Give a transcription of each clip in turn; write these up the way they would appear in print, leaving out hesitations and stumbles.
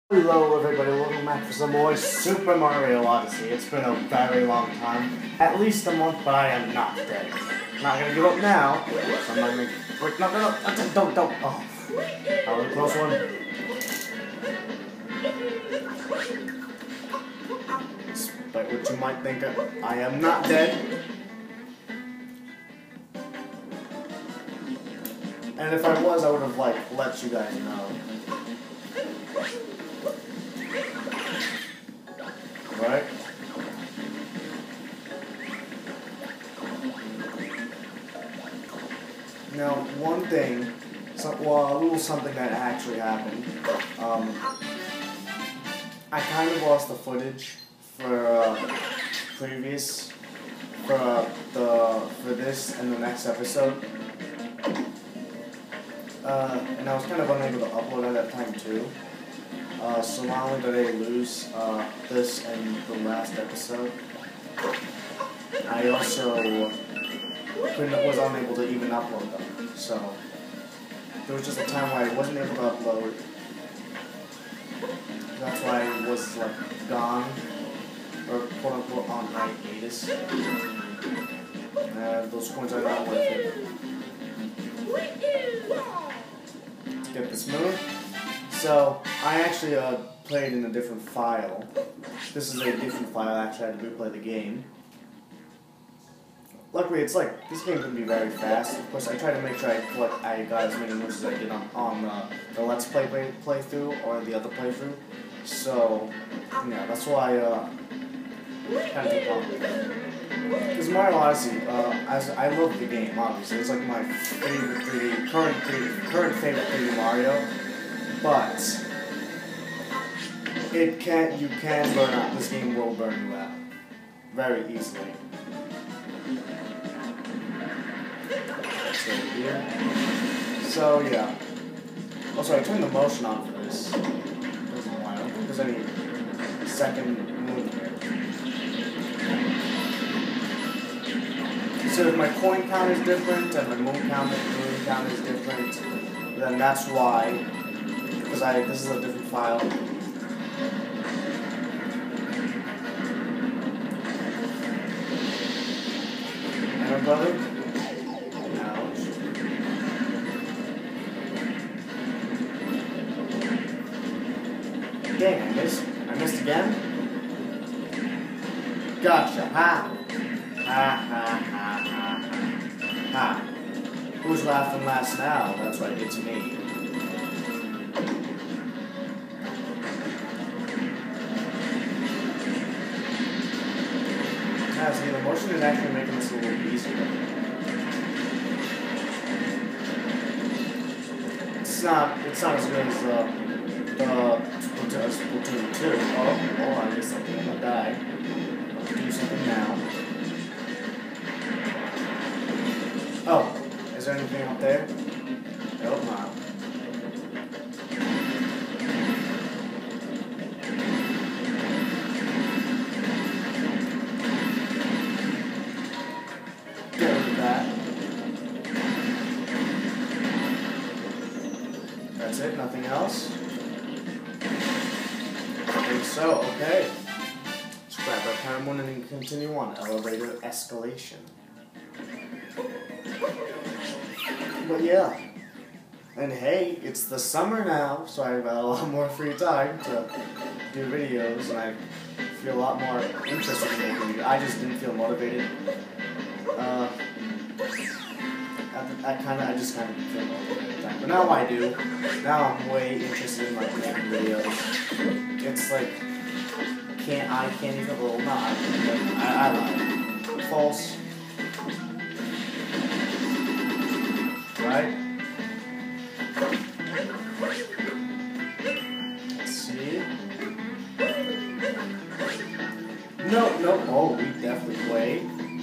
Hello everybody, welcome back for some more Super Mario Odyssey. It's been a very long time, at least a month, but I am not dead. I'm not gonna give up now, so I'm not gonna... Wait, no, don't, oh. That was a close one. Despite what you might think, I am not dead. And if I was, I would have, let you guys know. Right? Now, one thing, a little something that actually happened. I kind of lost the footage for for this and the next episode. And I was kind of unable to upload at that time too. So not only did I lose this and the last episode, I also was unable to even upload them. So there was just a time where I wasn't able to upload. That's why I was gone, or quote unquote on hiatus. Those coins are not worth it. To get this moon. So, I actually played in a different file. This is a different file, actually I had to replay the game. Luckily, this game can be very fast. Of course, I try to make sure I got as many moves as I did on the Let's Play playthrough or the other playthrough. So, yeah, that's why kind of took long. Because Mario Odyssey, I love the game, obviously. It's like my favorite current favorite 3D Mario. But you can burn out. This game will burn you out very easily. So yeah. Also, I turned the motion on for this. I don't know why. I don't think there's any second move here. So if my coin count is different and my moon count is different, then that's why. Because this is a different file. And my brother? Ouch. Dang, I missed again? Gotcha. Ha! Ha ha ha ha ha. Ha. Who's laughing last now? That's right, it's me. See, the motion is actually making this a little easier. It's not as good as Splatoon 2. Oh, I guess I'm gonna die. I'll do something now. Oh, is there anything up there? Nope, not. That's it, nothing else? I think so, okay. Let's grab our Paramount and continue on. Elevator escalation. But yeah. And hey, it's the summer now, so I have a lot more free time to do videos, and I feel a lot more interested in making videos. I just didn't feel motivated. I just kind of feel motivated at the time. But now I do. Now I'm way interested in making videos. It's I can't even roll. No, I lied. False. Right? Let's see. No. Oh, we definitely played.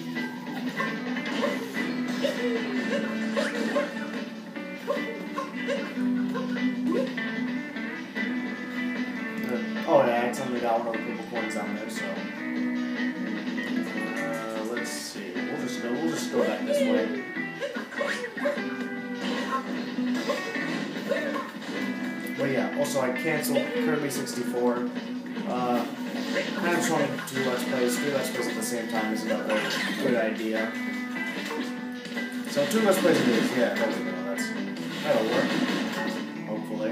Oh yeah, I accidentally got one of the purple coins on there, so let's see. We'll just go back this way. But yeah, also I canceled Kirby 64. Kind of trying to do Let's Plays. 3 Let's Plays at the same time isn't a very good idea. So 2 Let's Plays it is, yeah, there we go, that'll work. Hopefully.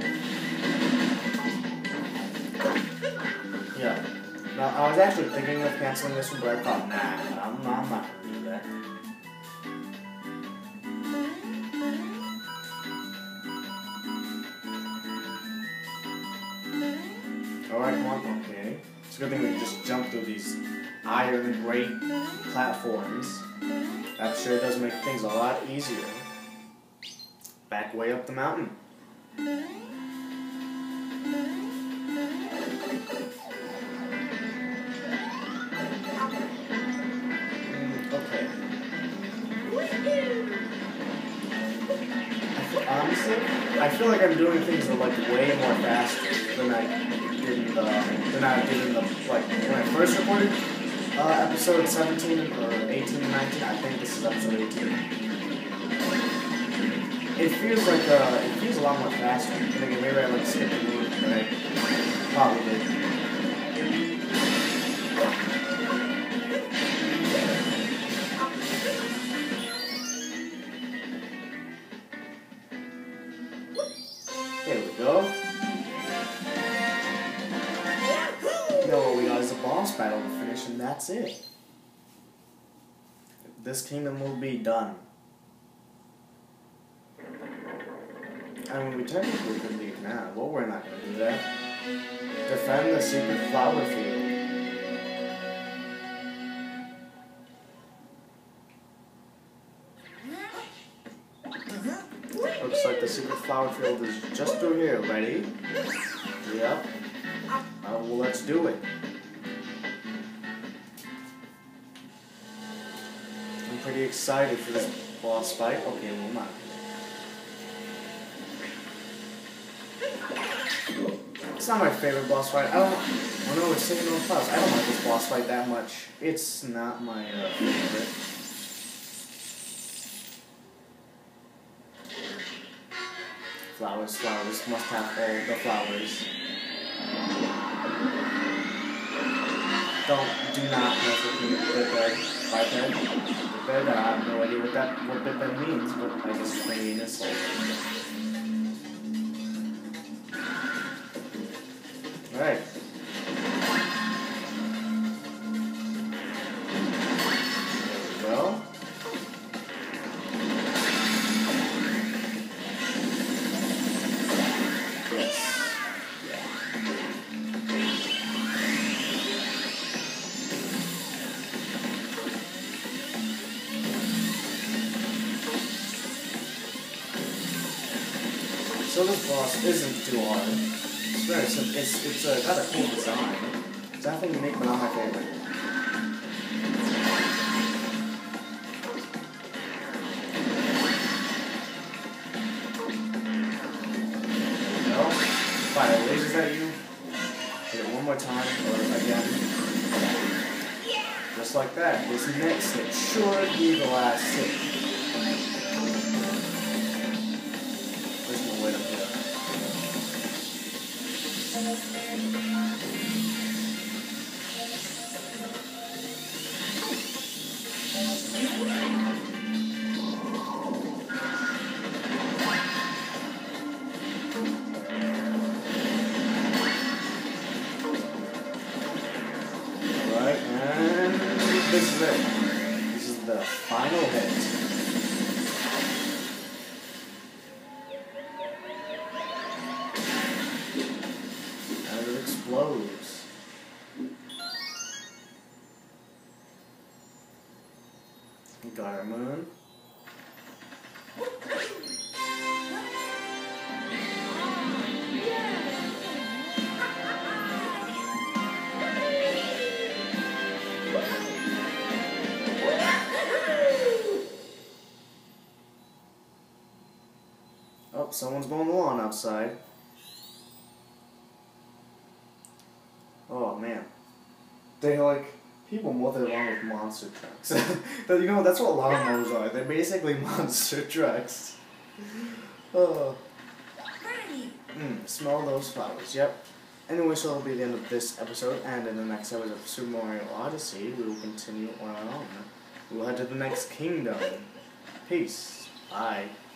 Yeah. Now, I was actually thinking of canceling this one, but I thought, nah, I'm not gonna do that. Alright, come on, okay. It's a good thing we can just jump through these iron grate platforms. That sure does make things a lot easier. Back way up the mountain. Okay. Honestly, I feel like I'm doing things that like way more faster than I did in the like when I first recorded episode 17 or 18 and 19. I think this is episode 18. It feels like it feels a lot more faster. I think maybe I like skipped a move than I probably did. There we go. Now what we got is a boss battle to finish, and that's it. This kingdom will be done. I mean, we technically could leave now, but we're not going to do that. Defend the secret flower field. Looks like the secret flower field is just through here. Ready? Yep. Well, let's do it. I'm pretty excited for this boss fight. Okay, well, not. It's not my favorite boss fight. I know it's sitting on clouds. I don't like this boss fight that much. It's not my favorite. Flowers, flowers, must have all the flowers. Do not mess with me, Biped. Biped. Biped, I have no idea what Biped means, but I just plain insult. Alright. There we go. Yes. So this boss isn't too hard. It's very simple. It's got a cool design. It's definitely unique, but not my favorite. No. Fire lasers at you. Hit it one more time, or again. Just like that. This next hit should be the last hit. There's no way to do that. Alright, and this is it. This is the final hit. And it explodes. We got our moon. Oh, someone's mowing the lawn outside. Oh man. They like people mow their lawn with monster trucks. But you know, that's what lawnmowers are. They're basically monster trucks. Oh. Granny, Smell those flowers. Yep. Anyway, so that'll be the end of this episode, and in the next episode of Super Mario Odyssey, we will continue on. We will head to the next kingdom. Peace. Bye.